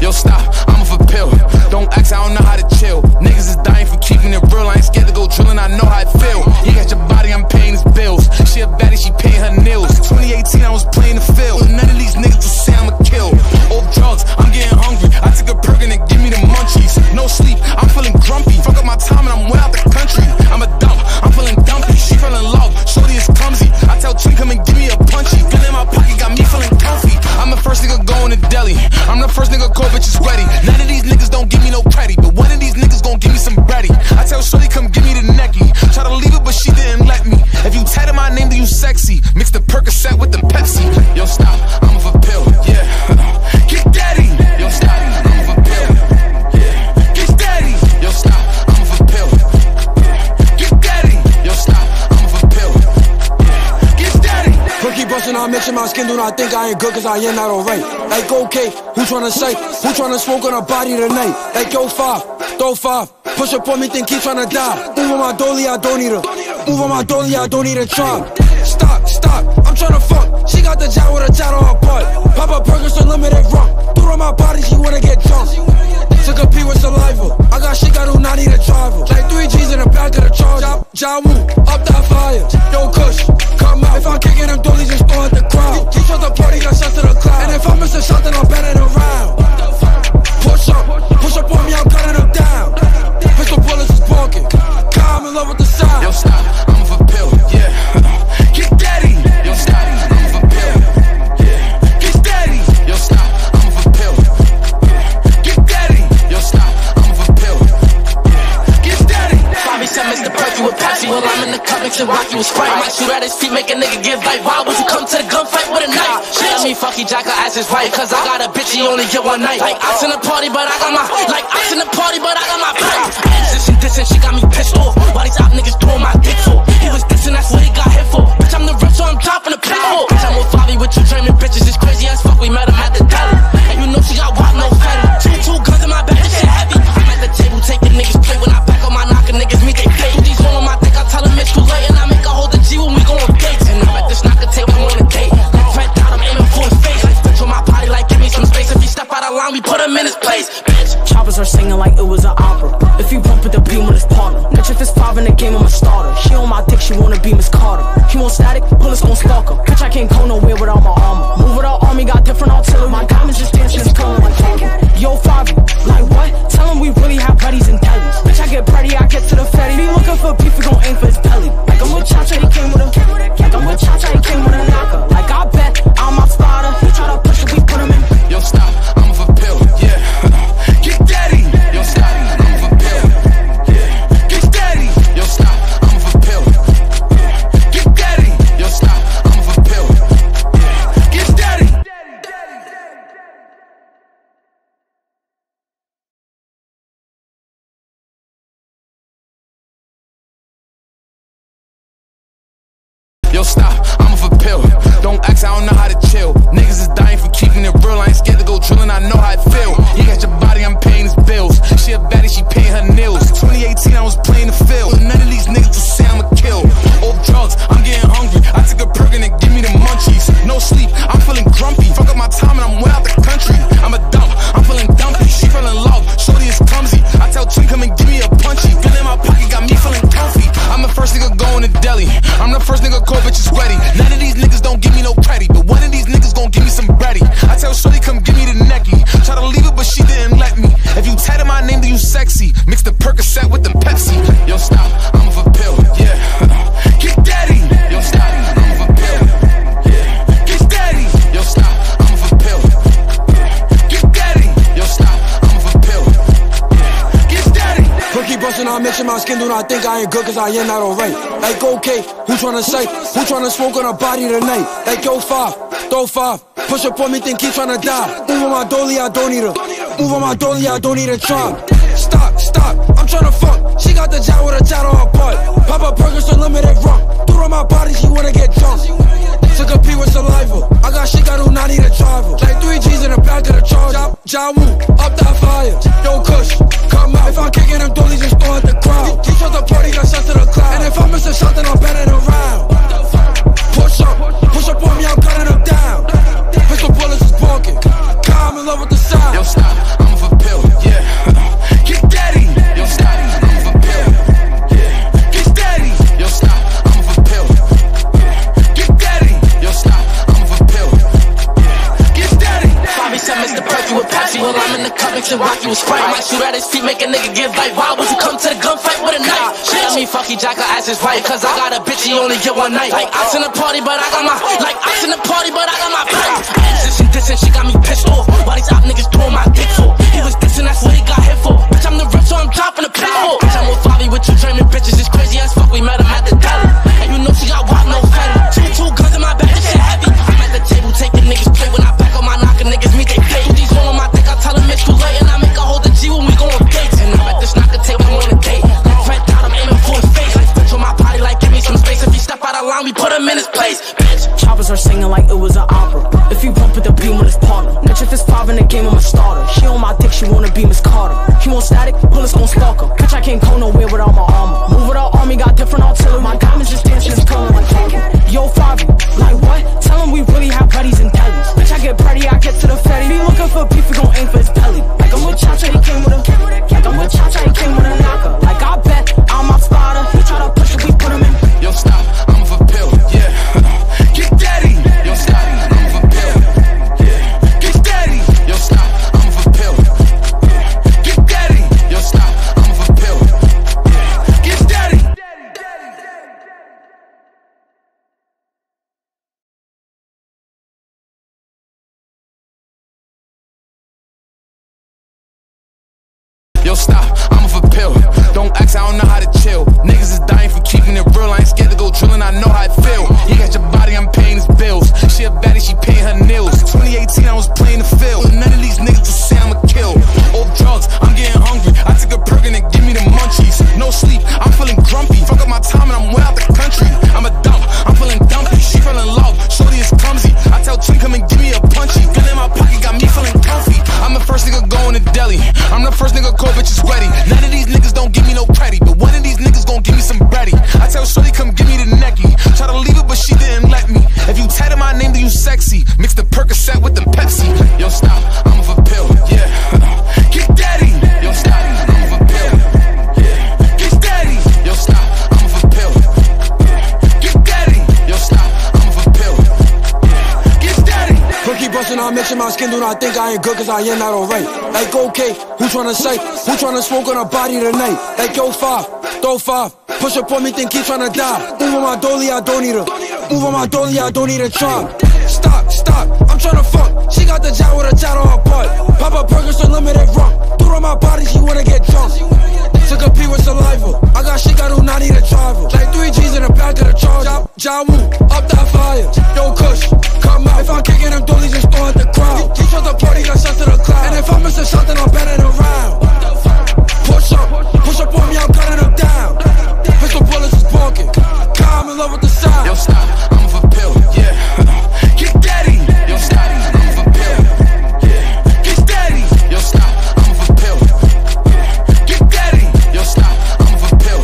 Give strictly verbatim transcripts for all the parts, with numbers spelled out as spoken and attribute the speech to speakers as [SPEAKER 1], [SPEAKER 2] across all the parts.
[SPEAKER 1] Yo, stop, I'm off a pill. Don't ask, I don't know how to chill. Niggas is dying for keeping it real. I ain't scared to go drillin, I know how it feel. You got your body, I'm paying his bills. She a baddie, she paying her nails. twenty eighteen, I was playing the field. None of these niggas will say I'm a kill. Old drugs, I'm getting hungry. I took a Perc and it give me the munchies. No sleep, I'm feeling grumpy. Fuck up my time and I'm way out the country. I'm a dump, I'm feeling dumpy. She fell in love, shorty is clumsy. I tell Twin, come and give me a punchy. Gun in my pocket, got me feeling comfy. I'm the first nigga going to Deady. I'm the first nigga call bitches ready. None of these niggas don't give me no credit, but one of these niggas gon' give me some bready. I tell shorty, come give me the necky. Try to leave it, but she didn't let me. If you tatted my name, then you sexy. Mix the Percocet with the Pepsi. Yo, stop, I'm off a pill, yeah. Get Deady. Yo, stop, I'm off a pill, yeah. Get Deady. Yo, stop, I'm off a pill, yeah. Get Deady. Yo, stop, I'm off a pill, yeah. Get Deady.
[SPEAKER 2] Perky bustin', I mention my skin, do not think I ain't good, cause I am not alright. Like, okay, who tryna say? Who tryna smoke on a body tonight? Like, yo, five, throw five. Push up on me, think he tryna die. Move on my dolly, I don't need her. Move on my dolly, I don't need a try. Stop, stop, I'm tryna fuck. She got the job with a tat on her butt. Pop a Perc, it's unlimited rum. Threw on my body, she wanna get drunk. Took a pee with saliva. I got shit, I do not need a driver. Like three G's in the back of the charger. Ja Woo, up that fire. Yo, Kush, come out. If I'm kicking them dollies, just throw at the crowd. He shot the party, got shots to the cloud. And if I miss a shot, then I'm batting around. Push up, push up on me, I'm cutting them down. Pistol bullets is barking. Car, I'm in love with the sound.
[SPEAKER 1] Yo, stop, I'm off a pill, yeah. Get Deady. Yo, stop, I'm off a pill, yeah. Get Deady. Yo, stop, I'm off a pill, yeah. Get Deady. Yo, stop, I'm off a pill, yeah. Get Deady.
[SPEAKER 3] Bobby said Mister Perc, you with Pepsi. Well, I'm in the cup, mixing Rocky with Sprite. I might shoot at his feet, make a nigga give life. Why would you come to the gunfight with a knife? She let me fuck, he jack her ass is right. Cause I got a bitch, he only get one night. Like, ice in the party, but I got my, like, ice in the party, but I got my pipe. Dissing, dissing, she got me pissed off. Why these op niggas doing my dick for? He was dissing, that's what he got hit for. Bitch, I'm the rip, so I'm dropping the pitbull. Bitch, I'm with Fivio with you dreaming bitches. It's crazy as fuck, we met him at the deli. And you know she got wild, no fatty. Two, two guns in my back, this shit heavy. I'm at the table, taking niggas play. When I back on my knocker, niggas meet they play. These all on my dick, I tell them it's too late. And I make a hold the G when we go on dates. And I'm at this knocker table, I'm on a date. Like Fred out, I'm aiming for his face. Like bitch on my body, like give me some space. If he step out of line, we put him in his place. Bitch.
[SPEAKER 4] Choppers are singing like it was an opera. If you bump with the beam with his partner. Bitch, if it's five in the game, I'm a starter. She on my dick, she wanna be Miss Carter. He want static, bullets gon' stalk her. Bitch, I can't go nowhere without my armor. Move without army, got different artillery. My diamonds just dancing, it's coming like Fivio. Yo, Fivio, like what? Tell him we really have buddies and delis. Bitch, I get pretty, I get to the fetty. Be looking for beef, we gon' aim for his belly. Like I'm with Cha-Cha, he came with a Like I'm with Cha-Cha, he came with a knocker. Like I bet, I'm my spotter. He try to push it, we put him in.
[SPEAKER 1] Yo, stop, I'm off a pill, yeah. Get Deady. Yo, stop, I'm off a pill, yeah. Get Deady. Yo, stop, I'm off a pill, yeah. Get Deady. Yo, stop, I'm off a pill, yeah. Get Deady. Yo, stop, I'm off a pill. Don't ask, I don't know how to chill. Niggas is dying for keeping it real. I ain't scared to go drillin, I know how it feel. You got your body, I'm paying his bills. She a baddie, she paying her nails. twenty eighteen, I was playing the field. None of these niggas will say I'm a kill. Old drugs, I'm getting hungry. I took a Perc and it give me the munchies. No sleep, I'm feeling grumpy. Fuck up my time and I'm way out the country. I'm a dump, I'm feeling dumpy. She fell in love, shorty is clumsy. I tell Twin, come and give me a punchy. Gun in my pocket, got me feeling comfy. I'm the first nigga going to Deady. I'm the first nigga call bitches ready. None of these niggas don't give me no credit, but one of these niggas gon' give me some bready. I tell shorty, come give me the necky. Try to leave it, but she didn't let me. If you tatted my name, then you sexy. Mix the Percocet with the Pepsi. Yo, stop, I'm off a pill, yeah. Get Deady. Yo, stop, I'm off a pill, yeah. Get Deady. Yo, stop, I'm off a pill, yeah. Get Deady. Yo, stop, I'm off a pill, yeah. Get Deady.
[SPEAKER 2] Perky bustin', I mention my skin, do not think I ain't good, cause I am not alright. Like, okay, who tryna say? Who tryna smoke on a body tonight? Like, yo, five, throw five. Push up on me, think he tryna die. Move on my dolly, I don't need her. Move on my dolly, I don't need a try. Stop, stop, I'm tryna fuck. She got the job with a tat on her butt. Pop a Perc, it's unlimited rum. Threw on my body, she wanna get drunk. Took a pee with saliva. I got shit, I do not need a driver. Like three G's in the back of the charger. Ja Woo, up that fire. Yo, Kush, come out. If I'm kicking them dollies, just throw at the crowd. He shot the party, got shots to the cloud. And if I miss a shot, then I'm batting around. Push up, push up on me, I'm cutting them down. Pistol bullets is barking. Car, I'm in love with the sound.
[SPEAKER 1] Yo, stop.
[SPEAKER 3] with Perc. Well, I'm in the cup mixing rocky with Sprite. Might shoot at his feet, make a nigga give bite. Why would you come to the gunfight with a knife? She let me fuck he jack her ass is right, cause I got a bitch, he only get one night. Like ice in the party, but I got my like ice in the party, but I got my pipe. Dissing, dissing, she got me pissed off. Why these op niggas doing my dick for? He was dissing, that's what he got hit for. Bitch, I'm the rip, so I'm dropping the pistol. Bitch, I'm with Fivio with you dreaming bitches. It's crazy as fuck, we met him at the deli. And you know she got wop, no fatty. Two, two guns in my back, this shit heavy. I'm at the table taking niggas play. When I back on my knocker, niggas meet they play. These all on my dick, I tell them it's too late. And I make a hold the G when we go on dates. And I'm at this knocker table on a date. Like Fred out, I'm aiming for his face. Like bitch on my body, like give me some space. If he step out of line, we put him in his place. Bitch.
[SPEAKER 4] Choppers are singing like it was an opera. If you bump with the beam with his partner. Bitch, if it's five in the game, I'm a starter. She on my dick, she wanna be Miss Carter. He won't static, pullin gon' stalk her. Bitch, I can't go nowhere without my armor. Move without army, got different artillery. My diamonds just dancing, it's pulling like talking. Yo, Fivio, like what? Tell him we really have buddies and tellies. Bitch, I get pretty, I get to the ferry. Be looking for beef, we gon' aim for his belly. Like I'm with Cha-Cha, he came with a Like I'm with Cha-Cha, he came with a knocker. Like I bet, I'm my spotter. He try to push it, we put him in.
[SPEAKER 1] Yo, stop, I'm for pill, yeah. Get daddy. Yo, stop, I'm for pill, yeah. Get daddy. Yo, stop, I'm for pill, yeah. Get daddy. Yo, stop, I'm for pill, yeah. Get daddy. Yo, stop, I'm for pill. Don't ask, I don't know how to chill. Niggas is dying for keeping it real. I ain't scared to go drillin, I know how it feel. You got your body, I'm paying his bills. She a baddie, she paying her nails. twenty eighteen, I was playing the field. None of these niggas will say I'ma kill. Old drugs, I'm getting hungry. I took a Perc and it give me the munchies. No sleep, I'm feeling grumpy. Fuck up my time and I'm way out the country. I'm a dump, I'm feeling dumpy. She fell in love, shorty is clumsy. I tell Twin, come and give me a punchy. Gun in my pocket, got me feeling comfy. I'm the first nigga going to Deady. I'm the first nigga call bitches ready. None of these niggas don't give me no credit, but one of these niggas gon' give me some bready. I tell shorty, come give me the necky. Try to leave it, but she didn't let me. If you tatted my name, then you sexy. Mix the Percocet with the Pepsi. Yo, stop, I'm for pill, yeah. Get daddy. Yo, stop, I'm for pill, yeah. Get daddy. Yo, stop, I'm for pill, yeah. Get daddy. Yo, stop, I'm for pill, yeah. Get daddy.
[SPEAKER 2] Perc keep bustin', I mention my skin, do not think I ain't good cause I am not alright. Like okay, who tryna say? Who tryna smoke on a body tonight? Like yo five, throw five. Push up on me, think he tryna die. Move on my dolly, I don't need a Move on my dolly, I don't need a try. Stop, stop, I'm tryna fuck. She got the job with a tat on her butt. Pop a Perc, unlimited rum. Threw on my body, she wanna get drunk. Took a pee with saliva. I got shit, I do not need a driver. Like three G's in the back of the charger. Ja Woo, up that fire. Yo Kush, come out. If I'm kicking them dollies, just throw at the crowd. He shot the party, got shots to the cloud. And if I miss a shot, then I'm batting around. Push up, push up on me, I'm cutting them down. Pistol bullets is barking. I'm in love with the sound.
[SPEAKER 1] Yo, stop, I'm for pill, yeah. Get daddy. Yo, stop, I'm for pill, yeah. Get daddy. Yo, stop, I'm for pill, yeah. Get daddy. Yo, stop, I'm for pill,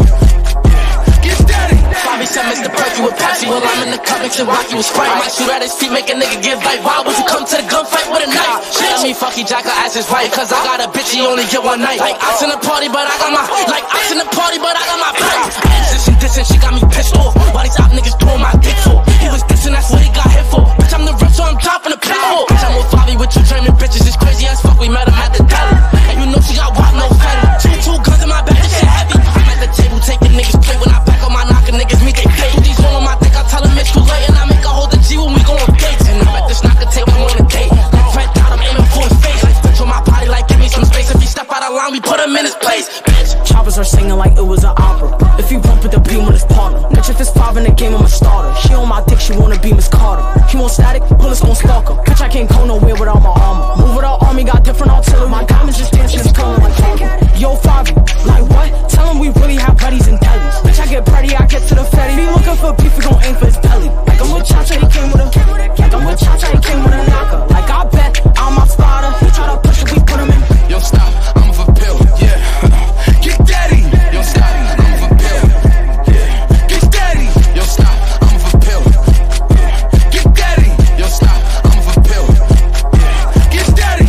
[SPEAKER 1] yeah. Get daddy.
[SPEAKER 3] Fivio said Mister Perc with Perc. Well, I'm in the cup mixing rocky with Sprite. Might shoot at his feet, make a nigga give bite. Why would you come to the gunfight with a knife? She let me fuck he jack her ass is right, cause I got a bitch, he only get one night. Like ice in the party, but I got my like ice in the party, but I got my pipe. Dissing, dissing, she got me pissed off. Why these op niggas doing my dick for? He was dissing, that's what he got hit for. Bitch, I'm the rip, so I'm dropping the pistol. Bitch, I'm with Fivio with you dreaming bitches. It's crazy as fuck, we met him at the deli. And you know she got wop, no fatty. Two, two guns in my back, this shit heavy. I'm at the table taking niggas play. When I back on my knocker, niggas meet they play. These all on my dick, I tell them it's too late. And I make a hold the G when we go on dates. And I'm at this knocker table on a date. Like Fred out, I'm aiming for his face. Like bitch on my body, like give me some space. If he step out of line, we put him in his place. Bitch.
[SPEAKER 4] Choppers are singing like it was an opera. If you bump with the beam with his partner. Bitch, if it's five in the game, I'm a starter. She on my dick, she wanna be Miss Carter. He won't static, pullin gon' stalk her. Bitch, I can't go nowhere without my armor. Move without army, got different artillery. My diamonds just dancing, it's pulling like talking. Yo, Fivio, like what? Tell him we really have buddies and tellies. Bitch, I get pretty, I get to the ferry. Be looking for beef, we gon' aim for his belly. Like I'm with Cha-Cha, he came with a Like I'm with Cha-Cha, he came with a knocker. Like I bet, I'm my spotter. He try to push it, we put him in.
[SPEAKER 1] Yo, stop, I'm for pill, yeah. Get daddy. Yo, stop, I'm for pill, yeah. Get daddy. Yo, stop, I'm for pill, yeah. Get daddy. Yo, stop, I'm for pill, yeah. Get daddy.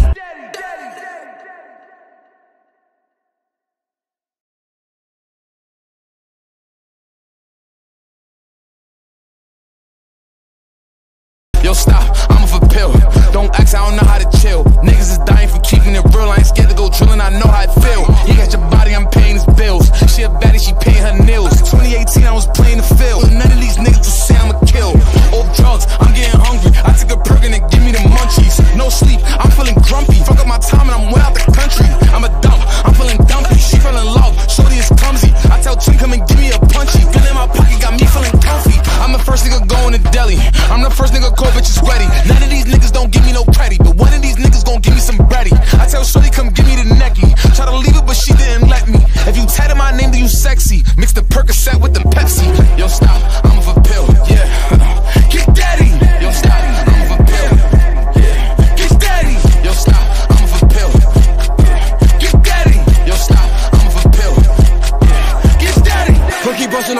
[SPEAKER 1] Yo, stop, I'm for pill. Don't ask, I don't know how to chill. Niggas is dying for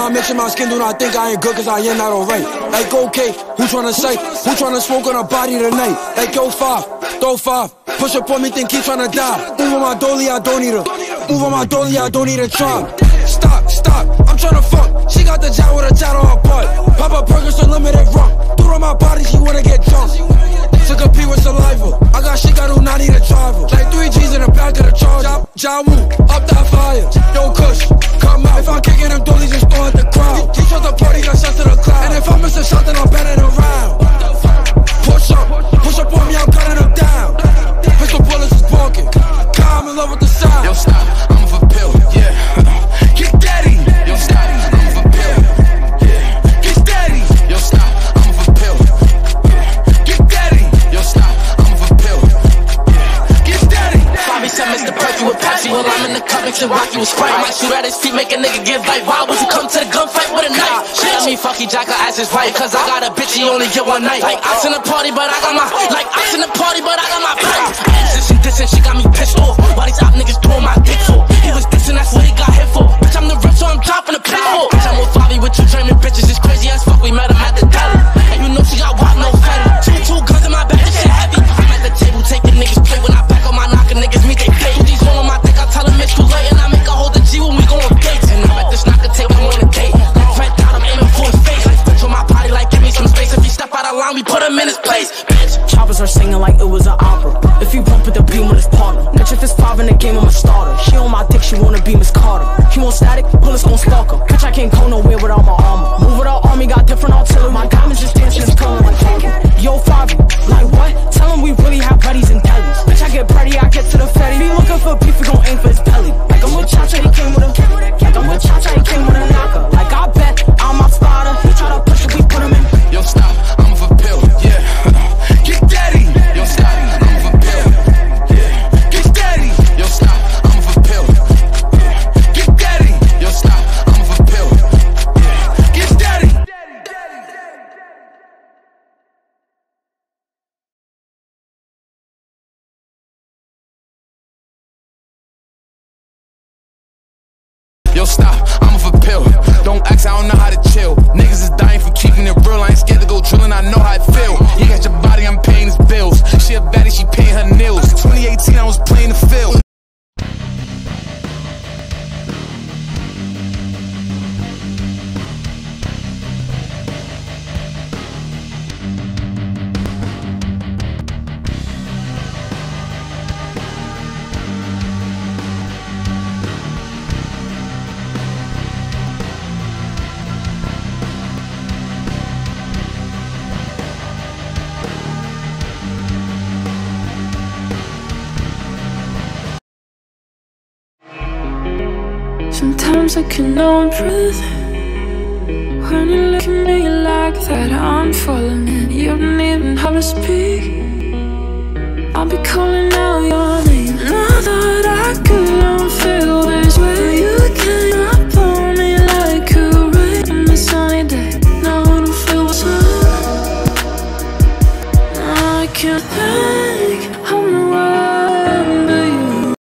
[SPEAKER 2] Nah, I mention my skin, do not think I ain't good cause I am not alright. Like okay, who tryna say? Who tryna smoke on a body tonight? Like yo five, throw five, push up on me, think keep tryna die. Move on my dolly, I don't need a Move on my dolly, I don't need a try. Stop, stop, I'm tryna fuck. She got the job with a tat on her butt. Pop a Perc, unlimited rum. Threw on my body, she wanna get jumped. To compete with saliva, I got shit I do not need a driver. Like three G's in the back of the charger. Ja Woo, up that fire. Yo Kush, come out. If I'm kicking them dollies, just throw at the crowd. He chose the party, got shots to the cloud. And if I miss a shot, then I'm batting around. Push up, push up on me, I'm cutting them down. Pistol bullets is barking. I'm in love with the sound. Yo stop, I'm for pill, yeah. Get Deady. Yo stop, I'm for pill, yeah. Get Deady. Yo stop, I'm for pill, yeah. Get Deady. Yo stop, I'm for pill, yeah. Get Deady.
[SPEAKER 3] Bobby said Mister Perc, you a patsy. Well, I'm in the cup, mixing rocky with Sprite. Might shoot at his feet, make a nigga give life. Why would you come to the gunfight with a knife? She let me fuck, he jack her ass is right. Cause I got a bitch, he only get one night. Like, I in the party, but I got my, like, I in the party, but I got my pipe. Dissing, dissing, she got me pissed off. Why these op niggas throwing my dick for? He was dissing, that's what he got hit for. Bitch, I'm the rich, so I'm dropping the pitbull. Bitch, I'm with Fivio with two German bitches. It's crazy as fuck, we met him at the deli. And you know she got wild, no fatty. Two, two guns in my back, this shit heavy. I'm at the table, taking niggas play. When I back on my knocker, niggas meet they play. Two G's all on my dick, I tell them it's too late. And I make a hold the G when we go on dates. And I bet this knocker take him on a date. Like Fred Dot, I'm aiming for his face. Like bitch on my body, like give me some space. If he step out of line, we put him in his place. Bitch.
[SPEAKER 4] Choppers are singing like it was an opera. If you bump with the beam with his partner. Bitch, if it's five in the game, I'm a starter. She on my dick, she wanna be Miss Carter. He want static, bullets gon' stalk her. Bitch, I can't go nowhere without my armor. Move without army, got different artillery. My diamonds just dancing, it's coming like Perc. Yo, Fivio, like what? Tell him we really have buddies and delis. Bitch, I get pretty, I get to the fetty. Be looking for beef, we gon' aim for his belly. Like I'm with Cha-Cha, he came with a Like I'm with Cha-Cha, he came with a knocker. Like I bet I'm my spotter. He try to push it, we put him in.
[SPEAKER 1] Yo stop, I'm for pill, yeah. Get Deady. Yo stop, I'm for pill, yeah. Get Deady. Yo stop, I'm for pill, yeah. Get Deady. Yo stop, I'm for pill, yeah. Get Deady. Yo stop, I'm for pill. Don't ask, I don't know how to chill. Niggas is dying for keeping it real. I ain't scared to go drillin, I know how it feel. You got your body, I'm paying his bills. She a baddie, she paying her nails. twenty eighteen, I was playing the field.
[SPEAKER 5] Sometimes I can know I'm breathing. When you look at me like that, I'm falling in. You don't even have to speak. I'll be calling out your name. Now that